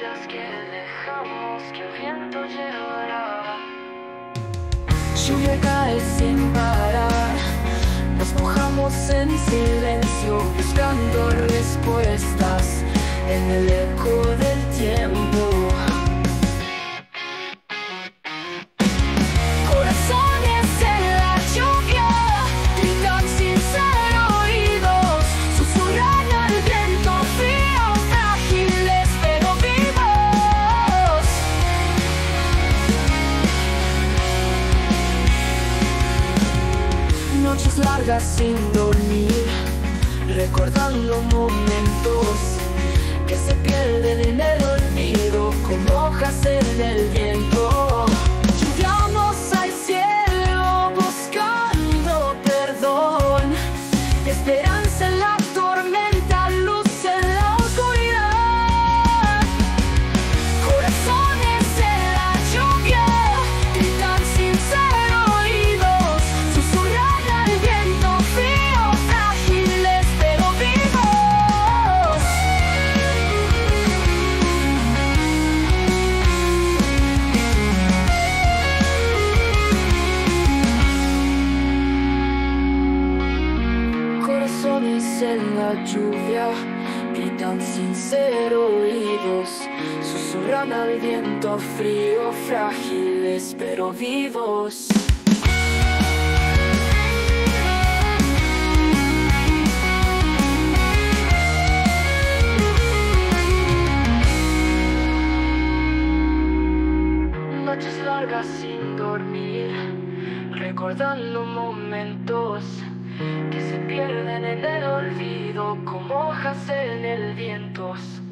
huellas que dejamos que el viento llevará. Lluvia cae sin parar, nos mojamos en silencio, buscando respuestas en el eco del tiempo. Corazones en la lluvia, gritan sin ser oídos, susurran al viento frío, frágiles pero vivos. Noches largas sin dormir, recordando momentos que se pierden en el olvido, como hojas en el viento. Llegamos al cielo buscando perdón, esperanza en la tormenta, luz en la oscuridad. Corazones en la lluvia, gritan sin ser oídos, susurran al viento frío, frágiles pero vivos. Corazones en la lluvia, gritan sin ser oídos, susurran al viento frío, frágiles pero vivos. Noches largas sin dormir, recordando momentos que se pierden en el olvido, como hojas en el viento.